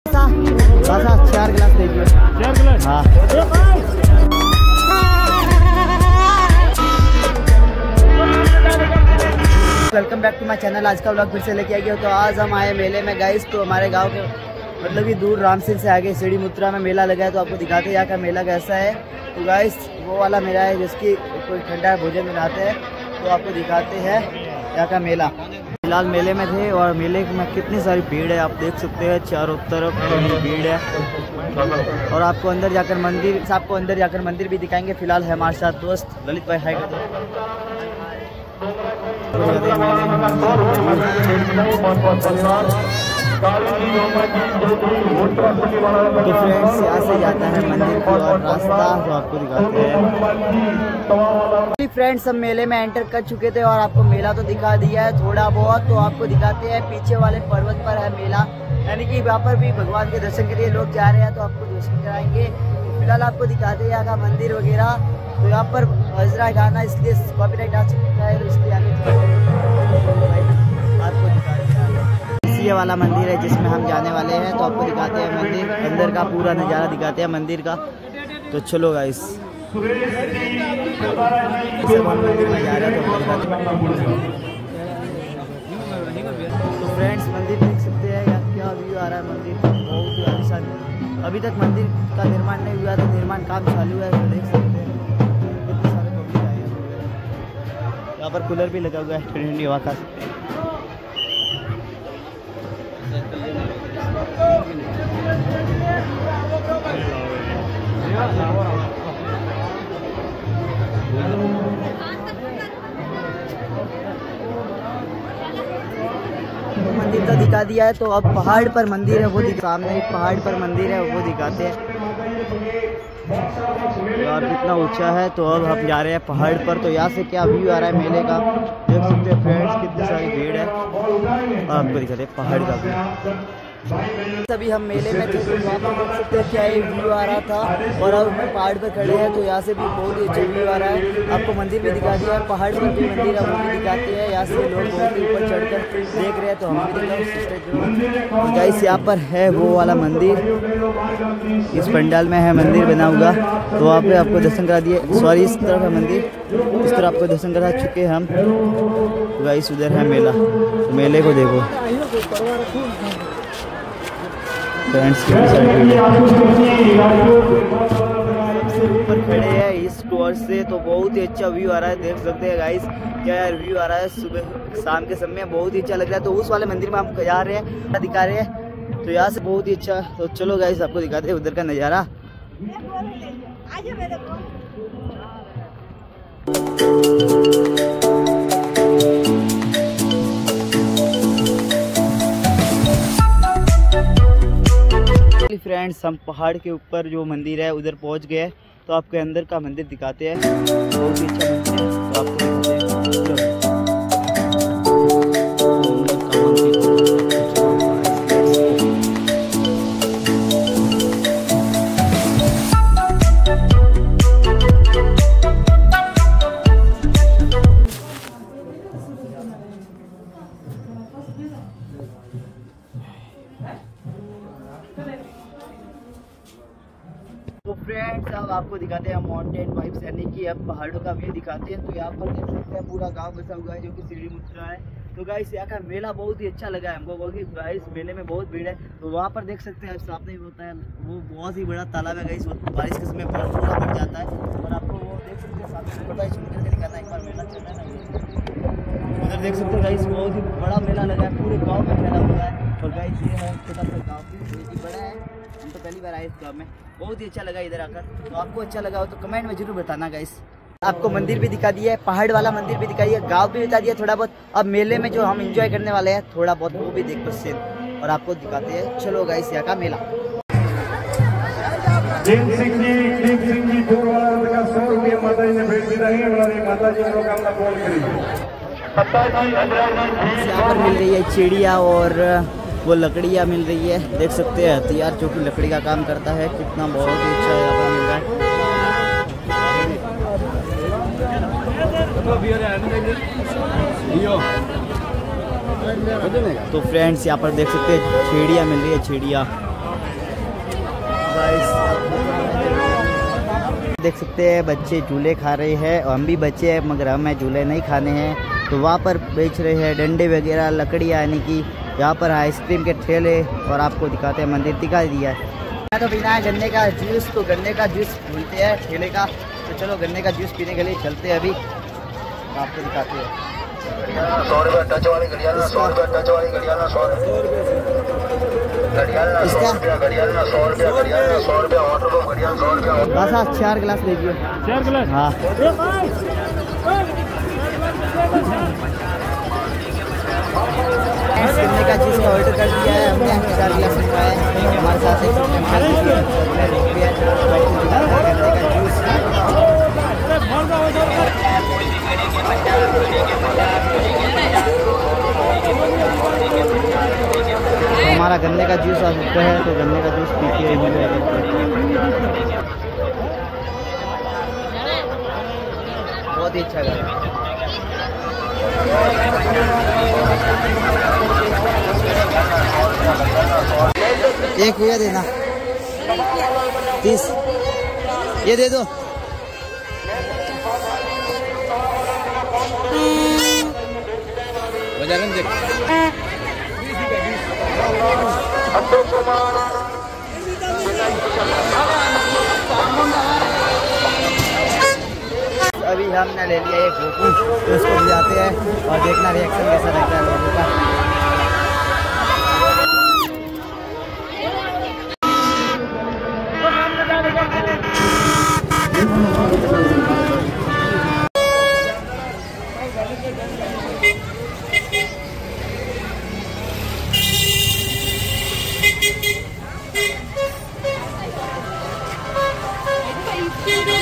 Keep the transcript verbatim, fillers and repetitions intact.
चार गिलास दीजिए। चार गिलास हाँ। Welcome back to my channel. आज का व्लॉग फिर से लेके आ गया। तो आज हम आए मेले में गाइस। तो हमारे गांव के मतलब कि दूर रामसिंह से आगे सीढ़ी मुत्रा में मेला लगा है। तो आपको दिखाते हैं यहाँ का मेला कैसा है। तो गाइस वो वाला मेला है जिसकी कोई ठंडा भोजन बनाते हैं। तो आपको दिखाते हैं यहाँ का मेला। फिलहाल मेले में थे और मेले में कितनी सारी भीड़ है आप देख सकते हैं। चारों तरफ भीड़ है और आपको अंदर जाकर मंदिर आपको अंदर जाकर मंदिर भी दिखाएंगे। फिलहाल है हमारे साथ दोस्त ललित भाई। हाय तो फ्रेंड्स यहाँ से जाता है मंदिर की और रास्ता तो आपको दिखाते हैं। फ्रेंड्स हम मेले में एंटर कर चुके थे और आपको मेला तो दिखा दिया है थोड़ा बहुत। तो आपको दिखाते हैं पीछे वाले पर्वत पर है मेला, यानी कि वहाँ पर भी भगवान के दर्शन के लिए लोग जा रहे हैं। तो आपको दर्शन कराएंगे। फिलहाल आपको दिखाते हैं यहाँ का मंदिर वगैरह। तो यहाँ पर हजरा गाना इसलिए कॉपीराइट आ चुका है, तो इसलिए आगे आपको दिखाते हैं। ये वाला मंदिर है जिसमें हम जाने वाले हैं। तो आपको दिखाते हैं मंदिर अंदर का पूरा नज़ारा दिखाते हैं मंदिर का। तो चलो गाइस मंदिर में जा रहे हैं। तो फ्रेंड्स मंदिर देख सकते हैं क्या व्यू आ रहा है। मंदिर बहुत ही आलीशान। अभी तक मंदिर का निर्माण नहीं हुआ तो निर्माण काम चालू है। तो देख सकते हैं कितने सारे पब्लिक आए हैं। यहाँ पर कूलर भी लगा हुआ है ठंडी हवा का। मंदिर तो दिखा दिया है। तो अब पहाड़ पर मंदिर है वो दिखा, सामने एक पहाड़ पर मंदिर है वो दिखाते हैं यार कितना ऊंचा है। तो अब हम जा रहे हैं पहाड़ पर। तो यहाँ से क्या व्यू आ रहा है मेले का देख सकते हैं फ्रेंड्स। कितनी सारी भीड़ है और आपको दिखाते हैं पहाड़ का व्यू। अभी हम मेले में थे तो वहाँ पर देख सकते हैं क्या एक व्यू आ रहा था। और अब हम पहाड़ पर खड़े हैं तो यहाँ से भी बहुत ही अच्छा व्यू आ रहा है। आपको मंदिर भी दिखा दिया है, पहाड़ पर भी मंदिर है वो भी दिखाते हैं। यहाँ से लोग बहुत ही ऊपर चढ़कर देख रहे हैं तो हम भी दिखाओ। गाइस यहाँ पर है वो वाला मंदिर, इस पंडाल में है मंदिर बना हुआ। तो वहाँ पे आपको दर्शन करा दिए। सॉरी इस तरफ है मंदिर, इस तरफ आपको दर्शन करा चुके हैं हम। गाइस उधर है मेला, तो मेले को देखो फ्रेंड्स। ऊपर खड़े हैं इस टॉवर से तो बहुत ही अच्छा व्यू आ रहा है देख सकते हैं गाइस। क्या यार व्यू आ रहा है सुबह शाम के समय बहुत ही अच्छा लग रहा है। तो उस वाले मंदिर में हम जा रहे हैं दिखा रहे हैं। तो यहाँ से बहुत ही अच्छा। तो चलो गाइस आपको दिखाते हैं उधर का नज़ारा। फ्रेंड्स हम पहाड़ के ऊपर जो मंदिर है उधर पहुंच गए। तो आपके अंदर का मंदिर दिखाते हैं। बहुत ही अच्छा मंदिर है तो आपको दिखाते हैं। तो फ्रेंड्स अब आपको दिखाते हैं माउंटेन वाइब्स, यानी कि अब पहाड़ों का व्यू दिखाते हैं। तो यहाँ पर देख सकते हैं पूरा गांव बसा हुआ है जो कि सीढ़ी मुत्रा है। तो गाइस यहाँ का मेला बहुत ही अच्छा लगा है हमको क्योंकि गाइस मेले में बहुत भीड़ है। तो वहाँ पर देख सकते हैं सामने होता है वो बहुत ही बड़ा तालाब है गाइस। बारिश के समय बहुत पूरा भर जाता है और आपको वो देख सकते हैं सामने पता है करके दिखाना एक बार मेला चल रहा है। उधर देख सकते हैं गाइस बहुत ही बड़ा मेला लगा है, पूरे गाँव में फैला हुआ है। और गाइस ये है छोटा सा गाँव भी बड़ा है। हम तो पहली बार आए इस गाँव में, बहुत ही अच्छा लगा इधर आकर। तो आपको अच्छा लगा हो तो कमेंट में जरूर बताना गाइस। आपको मंदिर भी दिखा दिया है, पहाड़ वाला मंदिर भी दिखा दिया, गांव भी बता दिया थोड़ा बहुत। अब मेले में जो हम एंजॉय करने वाले हैं थोड़ा बहुत वो भी देख सकते हैं और आपको दिखाते हैं। चलो गाइस यहाँ का मेला। यहाँ पर मिल रही है चिड़िया और वो लकड़ियाँ मिल रही है, देख सकते हैं हथियार जो कि लकड़ी का काम करता है। कितना बहुत ही अच्छा यहाँ पर मिल रहा है। तो फ्रेंड्स यहाँ पर देख सकते हैं चिड़िया मिल रही है, चिड़िया देख सकते हैं बच्चे झूले खा रहे हैं और हम भी बच्चे हैं मगर हमें झूले नहीं खाने हैं। तो वहाँ पर बेच रहे हैं डंडे वगैरह लकड़ियाँ, यानी कि यहाँ पर आइसक्रीम के ठेले, और आपको दिखाते हैं मंदिर दिखा दिया है। मैं तो पीना है गन्ने का जूस, तो गन्ने का जूस बोलते हैं ठेले का। तो चलो गन्ने का जूस पीने के लिए चलते हैं अभी, तो आपको दिखाते हैं। सौ रुपये टच वाली घड़ियाल, सौ रुपये टच वाली घड़ियाल, सौ बस आप चार गिलास लीजिए। चार गिलास? हाँ। गन्ने का जूस का ऑर्डर कर दिया है हमने, चार गिलास मंगवाया है। हमारे साथ एक हमारा गन्ने का जूस आ चुका है, तो गन्ने का जूस पीते हैं। बहुत ही अच्छा लगा। एक भैया देना, तीस ये दे दो। अभी हमने ले लिया एक फोटो, तो उसको भी जाते हैं और देखना रिएक्शन कैसा रहता है लोगों का। Thank you.